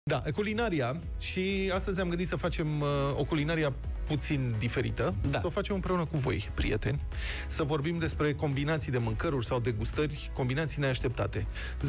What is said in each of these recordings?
Da, culinaria. Și astăzi am gândit să facem o culinaria puțin diferită. Să o facem împreună cu voi, prieteni. Să vorbim despre combinații de mâncăruri sau degustări, combinații neașteptate.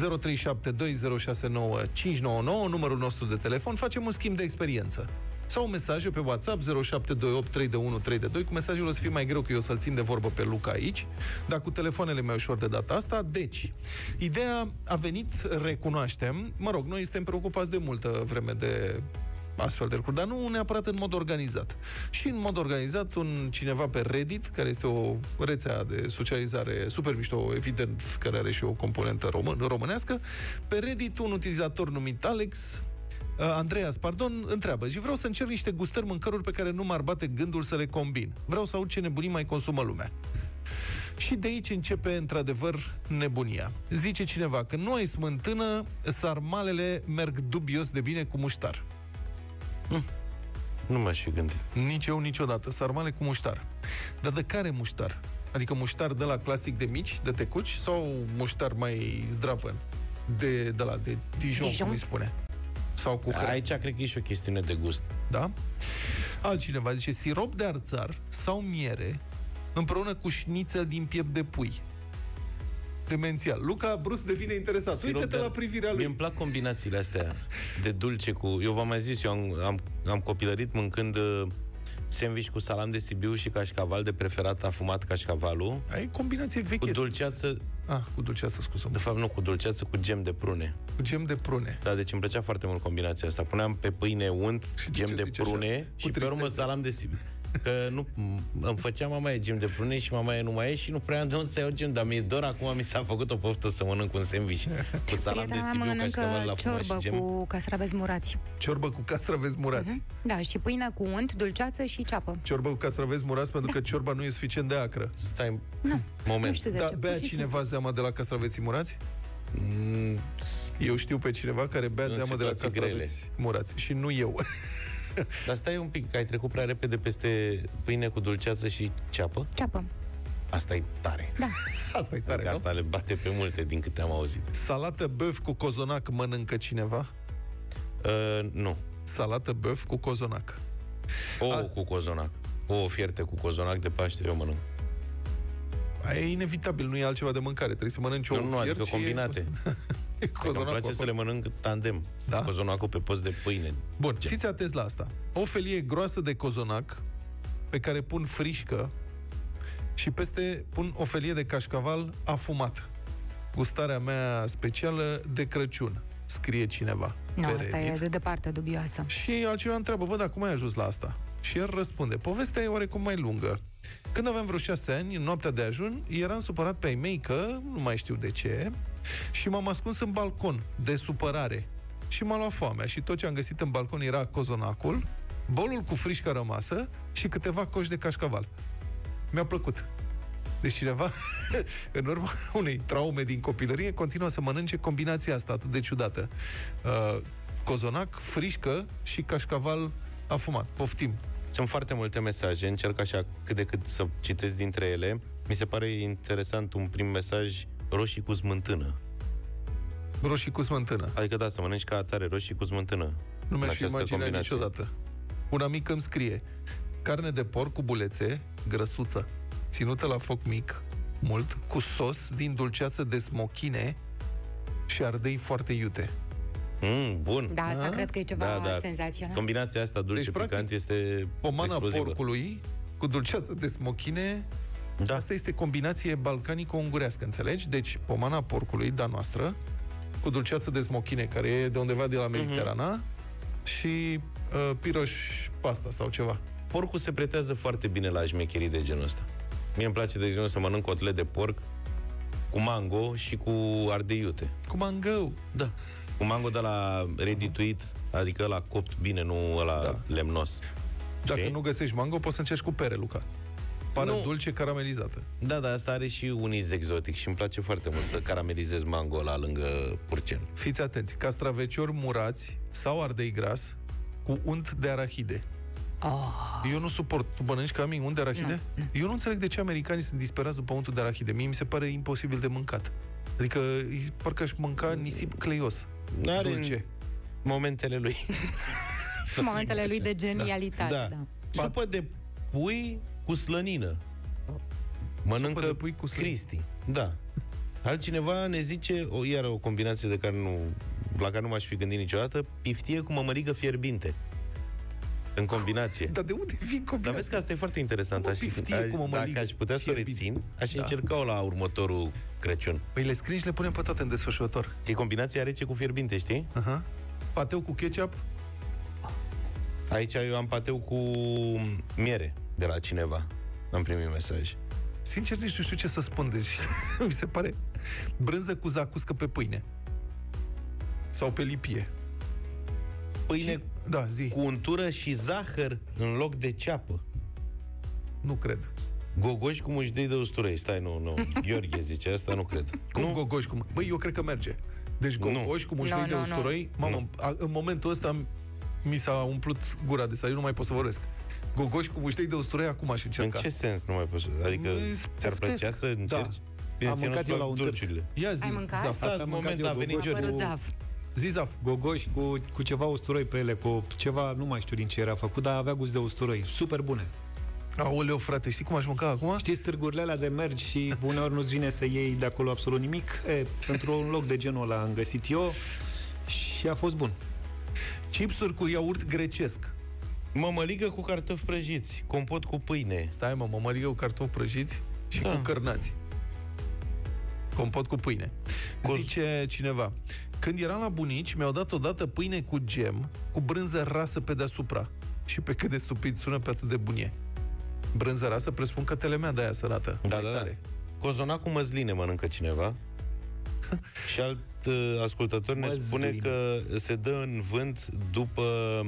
0372069599, numărul nostru de telefon. Facem un schimb de experiență. Sau mesaje pe WhatsApp 07283132. Cu mesajul o să fie mai greu, că eu să-l țin de vorbă pe Luca aici, dar cu telefoanele mai ușor de data asta. Deci, ideea a venit, recunoaștem, mă rog, noi suntem preocupați de multă vreme de astfel de lucruri, dar nu neapărat în mod organizat. Și în mod organizat, cineva pe Reddit, care este o rețea de socializare super mișto, evident, care are și o componentă românească, pe Reddit, un utilizator numit Andreas, întreabă: și vreau să încerc niște gustări mâncăruri pe care nu m-ar bate gândul să le combin. Vreau să aud ce nebunii mai consumă lumea. Și de aici începe, într-adevăr, nebunia. Zice cineva că nu ai smântână, sarmalele merg dubios de bine cu muștar. Nu m-aș fi gândit. Nici eu niciodată. Sarmale cu muștar. Dar de care muștar? Adică muștar de la clasic de mici, de tecuci, sau muștar mai zdravăn? De Dijon, cum îi spune? Sau cu aici cred că e și o chestiune de gust. Da? Altcineva zice sirop de arțar sau miere împreună cu șnițel din piept de pui. Demențial. Luca brusc devine interesat. Uite-te la privirea lui. Mie-mi plac combinațiile astea de dulce cu... Eu v-am mai zis, eu am copilărit mâncând sandwich cu salam de Sibiu și cașcaval, de preferat afumat cașcavalul. Ai combinație veche. Cu dulceață... cu dulceață, scuză-mă. De fapt, nu, cu dulceață, cu gem de prune. Cu gem de prune. Da, deci îmi plăcea foarte mult combinația asta. Puneam pe pâine unt, gem de prune așa? Și pe urmă salam de Sibiu. Că nu, îmi făcea mamaia gem de prune și mamaia nu mai e și nu prea am de unde să iau gem, dar mi-e dor, acum mi s-a făcut o poftă să mănânc un sandwich cu salam de Sibiu, cașcaval la fumat și gem. Ciorbă cu castraveți murați. Ciorbă cu castraveți murați. Da, și pâine cu unt, dulceață și ceapă. Ciorbă cu castraveți murați, pentru că ciorba nu e suficient de acră. Stai, moment. Da, bea cineva zeama de la castraveții murați? Eu știu pe cineva care bea zeama de la castraveți murați. Și nu eu. Dar stai un pic, că ai trecut prea repede peste pâine cu dulceață și ceapă? Ceapă. Asta e tare. Da. Asta e tare, asta le bate pe multe, din câte am auzit. Salată băf cu cozonac mănâncă cineva? Nu. Salată băf cu cozonac. Cu cozonac. Fierte cu cozonac de Paște, eu mănânc. E inevitabil, nu e altceva de mâncare. Trebuie să mănânci nu, adică combinate. Îmi place să le mănânc tandem. Da? Cozonacul pe post de pâine. Bun, fiți atenți la asta. O felie groasă de cozonac pe care pun frișcă și peste pun o felie de cașcaval afumat. Gustarea mea specială de Crăciun, scrie cineva. Nu, asta e de departe dubioasă. Și altcineva întreabă: dar cum ai ajuns la asta? Și el răspunde: povestea e oarecum mai lungă. Când aveam vreo 6 ani, în noaptea de ajun, eram supărat pe ai mei că, nu mai știu de ce, și m-am ascuns în balcon, de supărare. Și m-a luat foamea și tot ce am găsit în balcon era cozonacul, bolul cu frișcă rămasă și câteva coși de cașcaval. Mi-a plăcut. Deci cineva, în urma unei traume din copilărie, continuă să mănânce combinația asta atât de ciudată. Cozonac, frișcă și cașcaval afumat. Poftim! Sunt foarte multe mesaje, încerc așa cât de cât să citesc dintre ele. Mi se pare interesant un prim mesaj: roșii cu smântână. Roșii cu smântână. Adică da, să mănânci ca atare roșii cu smântână. Nu mi-aș fi imaginat niciodată. Un amic îmi scrie: carne de porc cu bulețe, grăsuță, ținută la foc mic, mult, cu sos din dulceață de smochine și ardei foarte iute. Bun. Da, asta cred că e ceva senzațional. Combinația asta dulce-picant este pomana explozivă. Porcului cu dulceață de smochine. Da. Asta este combinație balcanico-ungurească, înțelegi? Deci pomana porcului, da, noastră, cu dulceață de smochine, care e de undeva de la Mediterana, și piroș pasta sau ceva. Porcul se pretează foarte bine la șmecherii de genul ăsta. Mie îmi place, de exemplu, să mănânc cotlet de porc cu mango și cu ardei iute. Cu mango? Da. Cu mango de la ready-to-eat, adică ăla copt bine, nu ăla lemnos. Dacă nu găsești mango, poți să încerci cu pere, Luca. Pare dulce caramelizată. Da, dar asta are și un iz exotic și îmi place foarte mult să caramelizez mango la lângă purcel. Fiți atenți, castraveciori murați sau ardei gras cu unt de arahide. Eu nu suport. Tu mănânci ca mine unt de arahide? Nu. Eu nu înțeleg de ce americanii sunt disperați după untul de arahide. Mie mi se pare imposibil de mâncat. Adică parcă aș mânca nisip cleios. N-are dulce. Momentele lui. Momentele lui de genialitate. Da. Supă de pui cu slănină. Mănâncă de pui cu Cristi. Da. Altcineva ne zice, iar o combinație la care nu m-aș fi gândit niciodată, piftie cu mămăligă fierbinte. În combinație. Dar de unde vin combinații? Dar vezi că asta e foarte interesant. Dacă aș putea să o rețin, aș încerca-o la următorul Crăciun. Păi le scrii și le punem pe toate în desfășurător. E combinația rece cu fierbinte, știi? Pateu cu ketchup? Aici eu am pateu cu miere de la cineva. Am primit mesaj. Sincer, nici nu știu ce să spun. Deci, mi se pare brânză cu zacuscă pe pâine. Sau pe lipie. Pâine zi. cu untură și zahăr în loc de ceapă. Nu cred. Gogoși cu mușdei de usturoi. Stai, nu. Gheorghe zice asta, nu cred. Cum gogoși cu... Băi, eu cred că merge. Deci gogoși cu mușdei de usturoi... Mamă, în momentul ăsta mi s-a umplut gura de saliv, nu mai pot să vorbesc. Gogoși cu muștei de usturoi, acum aș încerca. În ce sens nu mai poți? Adică ți-ar plăcea să încerci? Am mâncat eu la un târg. Ia zi. Ai mâncat? Stați moment, a venit George. Zi, Zaf. Gogoși cu ceva usturoi pe ele, cu ceva, nu mai știu din ce era făcut, dar avea gust de usturoi. Super bune. Aoleu, frate, știi cum aș mânca acum? Știți târgurile alea de mergi și uneori nu-ți vine să iei de acolo absolut nimic? Într-un loc de genul ăla am găsit eu și a fost bun. Chipsuri cu iaurt grecesc. Mămăligă cu cartofi prăjiți, compot cu pâine. Stai, mămăligă cu cartofi prăjiți și cu cărnați. Compot cu pâine. Zice cineva: când eram la bunici, mi-au dat odată pâine cu gem, cu brânză rasă pe deasupra. Și pe cât de stupid sună, pe atât de bunie. Brânză rasă, presupun că telemea de aia sărată. Da. Cozonac cu măsline mănâncă cineva. Și alt ascultător ne spune că se dă în vânt după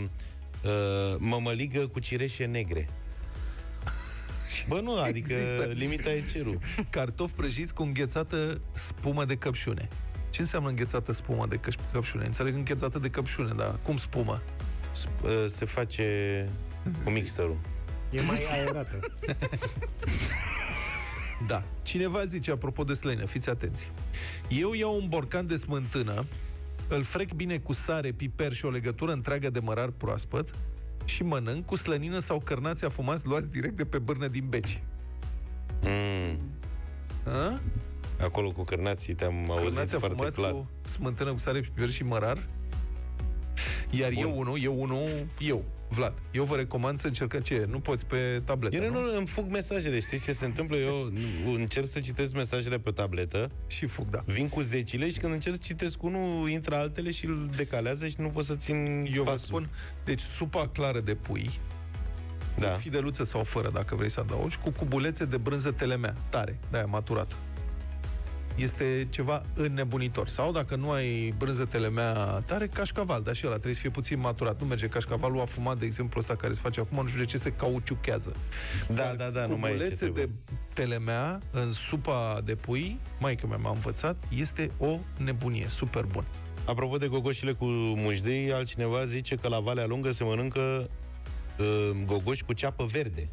mămăligă cu cireșe negre. Bă, nu, adică limita e cerul. Cartofi prăjiți cu înghețată spumă de căpșune. Ce înseamnă înghețată spumă de căpșune? Înțeleg înghețată de căpșune, dar cum spumă? Se face cu mixerul. E mai aerată. Da. Cineva zice, apropo de slăină, fiți atenți. Eu iau un borcan de smântână, îl frec bine cu sare, piper și o legătură întreagă de mărar proaspăt și mănânc cu slănină sau cărnați afumați luați direct de pe bârnă din beci. Acolo cu cărnații te-am auzit foarte clar. Cu smântână cu sare, piper și mărar. Iar eu, Vlad, eu vă recomand să încercați ce? Nu poți pe tabletă, eu nu îmi fug mesajele, știți ce se întâmplă? Eu încerc să citesc mesajele pe tabletă și fug, da. Vin cu zecile și când încerc să citesc unul, intră altele și îl decalează și nu pot să țin eu pasul. Vă spun, deci supa clară de pui, cu fideluță sau fără, dacă vrei să adaugi, cu cubulețe de brânză telemea, tare, de-aia maturată. Este ceva înnebunitor. Sau dacă nu ai brânză telemea tare, cașcaval, dar și ăla trebuie să fie puțin maturat. Nu merge cașcavalul afumat, de exemplu ăsta care se face acum, nu știu de ce se cauciuchează. Da, nu mai e ce de telemea în supa de pui, maică mea m-a învățat, este o nebunie, super bun. Apropo de gogoșile cu mușdei, altcineva zice că la Valea Lungă se mănâncă gogoși cu ceapă verde.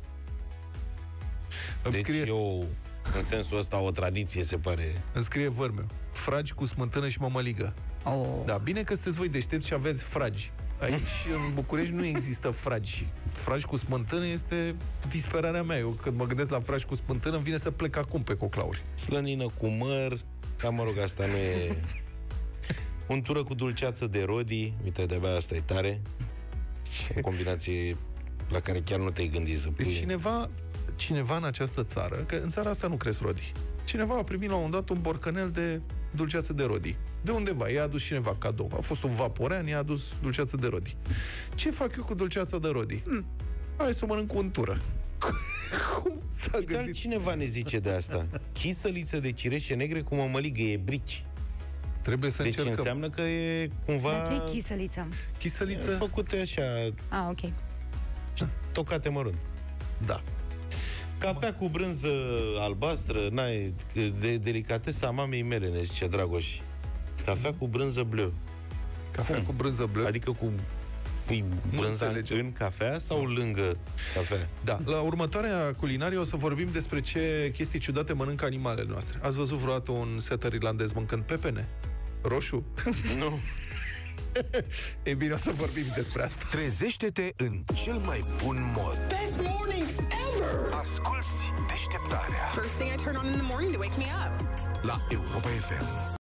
Deci în sensul ăsta, o tradiție, se pare. Îmi scrie Vărmeu: fragi cu smântână și mămăligă. Da, bine că sunteți voi deștepți și aveți fragi. Aici, în București, nu există fragi. Fragi cu smântână este disperarea mea. Eu, când mă gândesc la fragi cu smântână, îmi vine să plec acum pe coclauri. Slănină cu măr, dar mă rog, asta nu e... Untură cu dulceață de rodi. Uite, de-abia asta e tare. O combinație la care chiar nu te-ai gândit să pui. Deci cineva în această țară, că în țara asta nu cresc rodi, cineva a primit la un dat un borcanel de dulceață de rodi. De undeva, i-a adus cineva cadou. A fost un vaporean, i-a adus dulceață de rodi. Ce fac eu cu dulceața de rodi? Hai să o mănânc cu untură. Cum s-a gândit? Cineva ne zice de asta. Chisăliță de cireșe negre cu mămăligă, e brici. Trebuie să încercăm. Deci înseamnă că e cumva... Dar ce-i chisăliță? Chisăliță... Făcute așa... ok. Tocate mărunt. Da. Cafea cu brânză albastră, de delicatesa mamei mele, ne zice Dragoș. Cafea cu brânză bleu. Cafea cu brânză bleu? Adică pui brânza în cafea sau lângă cafea? Da. La următoarea culinarie o să vorbim despre ce chestii ciudate mănâncă animalele noastre. Ați văzut vreodată un setter irlandez mâncând pepene? Roșu? Nu. E bine, o să vorbim despre asta. Trezește-te în cel mai bun mod. Best morning ever! Asculți Deșteptarea First thing I turn on in the morning to wake me up. la Europa FM.